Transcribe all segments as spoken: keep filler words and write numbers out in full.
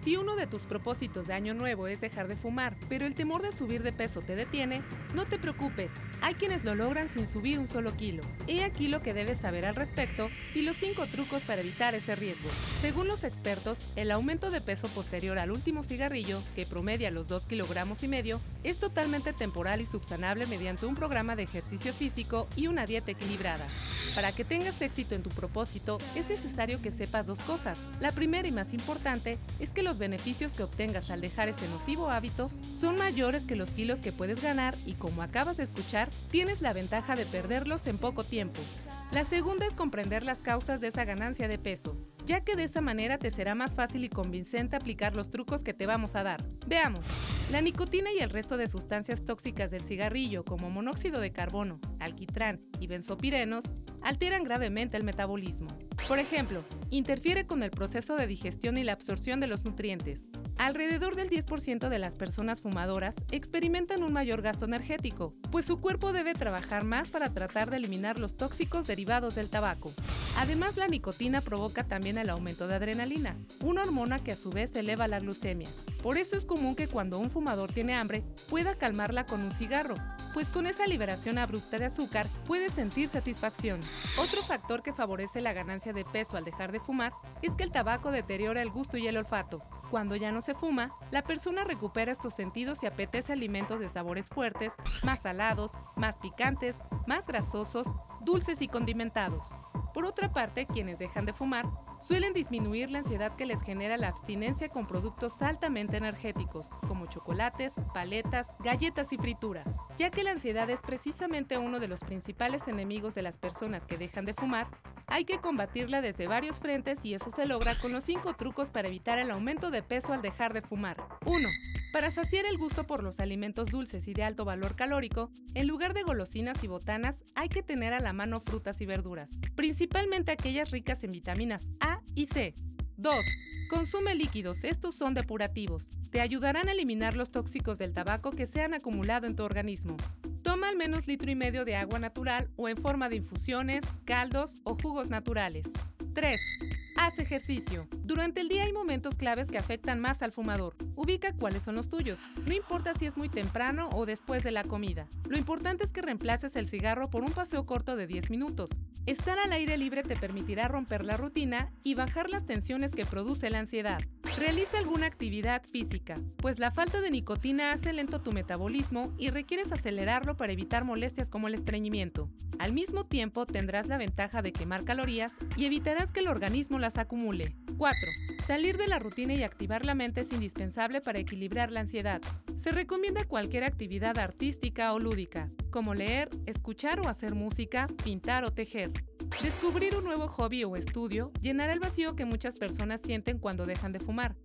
Si uno de tus propósitos de año nuevo es dejar de fumar, pero el temor de subir de peso te detiene, no te preocupes, hay quienes lo logran sin subir un solo kilo. He aquí lo que debes saber al respecto y los cinco trucos para evitar ese riesgo. Según los expertos, el aumento de peso posterior al último cigarrillo, que promedia los dos kilogramos y medio, es totalmente temporal y subsanable mediante un programa de ejercicio físico y una dieta equilibrada. Para que tengas éxito en tu propósito, es necesario que sepas dos cosas. La primera y más importante es que los beneficios que obtengas al dejar ese nocivo hábito son mayores que los kilos que puedes ganar y, como acabas de escuchar, tienes la ventaja de perderlos en poco tiempo. La segunda es comprender las causas de esa ganancia de peso, ya que de esa manera te será más fácil y convincente aplicar los trucos que te vamos a dar. Veamos. La nicotina y el resto de sustancias tóxicas del cigarrillo, como monóxido de carbono, alquitrán y benzopirenos, alteran gravemente el metabolismo. Por ejemplo, interfiere con el proceso de digestión y la absorción de los nutrientes. Alrededor del diez por ciento de las personas fumadoras experimentan un mayor gasto energético, pues su cuerpo debe trabajar más para tratar de eliminar los tóxicos derivados del tabaco. Además, la nicotina provoca también el aumento de adrenalina, una hormona que a su vez eleva la glucemia. Por eso es común que cuando un fumador tiene hambre, pueda calmarla con un cigarro, pues con esa liberación abrupta de azúcar puede sentir satisfacción. Otro factor que favorece la ganancia de peso al dejar de fumar es que el tabaco deteriora el gusto y el olfato. Cuando ya no se fuma, la persona recupera estos sentidos y apetece alimentos de sabores fuertes, más salados, más picantes, más grasosos, dulces y condimentados. Por otra parte, quienes dejan de fumar suelen disminuir la ansiedad que les genera la abstinencia con productos altamente energéticos, como chocolates, paletas, galletas y frituras. Ya que la ansiedad es precisamente uno de los principales enemigos de las personas que dejan de fumar, hay que combatirla desde varios frentes y eso se logra con los cinco trucos para evitar el aumento de peso al dejar de fumar. uno. Para saciar el gusto por los alimentos dulces y de alto valor calórico, en lugar de golosinas y botanas, hay que tener a la mano frutas y verduras, principalmente aquellas ricas en vitaminas A y C. dos. Consume líquidos, estos son depurativos. Te ayudarán a eliminar los tóxicos del tabaco que se han acumulado en tu organismo. Toma al menos litro y medio de agua natural o en forma de infusiones, caldos o jugos naturales. tres. Haz ejercicio. Durante el día hay momentos claves que afectan más al fumador. Ubica cuáles son los tuyos. No importa si es muy temprano o después de la comida. Lo importante es que reemplaces el cigarro por un paseo corto de diez minutos. Estar al aire libre te permitirá romper la rutina y bajar las tensiones que produce la ansiedad. Realiza alguna actividad física, pues la falta de nicotina hace lento tu metabolismo y requieres acelerarlo para evitar molestias como el estreñimiento. Al mismo tiempo, tendrás la ventaja de quemar calorías y evitarás que el organismo las acumule. cuatro. Salir de la rutina y activar la mente es indispensable para equilibrar la ansiedad. Se recomienda cualquier actividad artística o lúdica, como leer, escuchar o hacer música, pintar o tejer. Descubrir un nuevo hobby o estudio llenará el vacío que muchas personas sienten cuando dejan de fumar.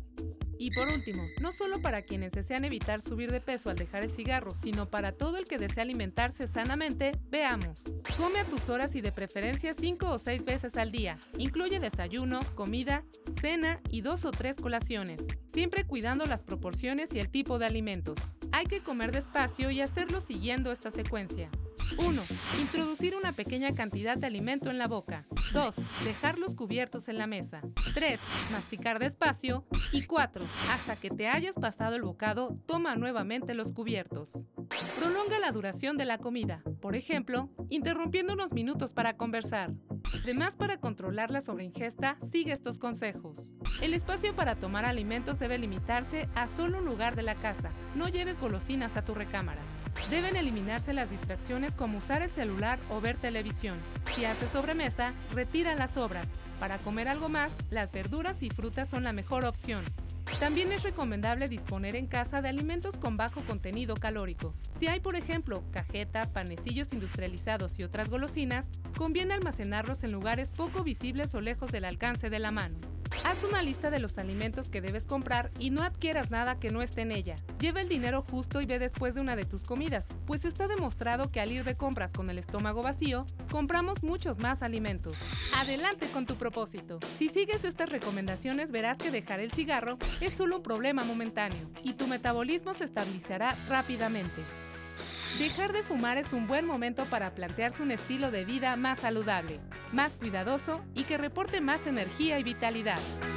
Y por último, no solo para quienes desean evitar subir de peso al dejar el cigarro, sino para todo el que desea alimentarse sanamente, veamos. Come a tus horas y de preferencia cinco o seis veces al día. Incluye desayuno, comida, cena y dos o tres colaciones, siempre cuidando las proporciones y el tipo de alimentos. Hay que comer despacio y hacerlo siguiendo esta secuencia. uno. Introducir una pequeña cantidad de alimento en la boca. dos. Dejarlos cubiertos en la mesa. tres. Masticar despacio. Y cuatro. Hasta que te hayas pasado el bocado, toma nuevamente los cubiertos. Prolonga la duración de la comida, por ejemplo, interrumpiendo unos minutos para conversar. Además, para controlar la sobreingesta, sigue estos consejos. El espacio para tomar alimentos debe limitarse a solo un lugar de la casa. No lleves golosinas a tu recámara. Deben eliminarse las distracciones como usar el celular o ver televisión. Si haces sobremesa, retira las sobras. Para comer algo más, las verduras y frutas son la mejor opción. También es recomendable disponer en casa de alimentos con bajo contenido calórico. Si hay, por ejemplo, cajeta, panecillos industrializados y otras golosinas, conviene almacenarlos en lugares poco visibles o lejos del alcance de la mano. Haz una lista de los alimentos que debes comprar y no adquieras nada que no esté en ella. Lleva el dinero justo y ve después de una de tus comidas, pues está demostrado que al ir de compras con el estómago vacío, compramos muchos más alimentos. Adelante con tu propósito. Si sigues estas recomendaciones, verás que dejar el cigarro es solo un problema momentáneo y tu metabolismo se estabilizará rápidamente. Dejar de fumar es un buen momento para plantearse un estilo de vida más saludable, más cuidadoso y que reporte más energía y vitalidad.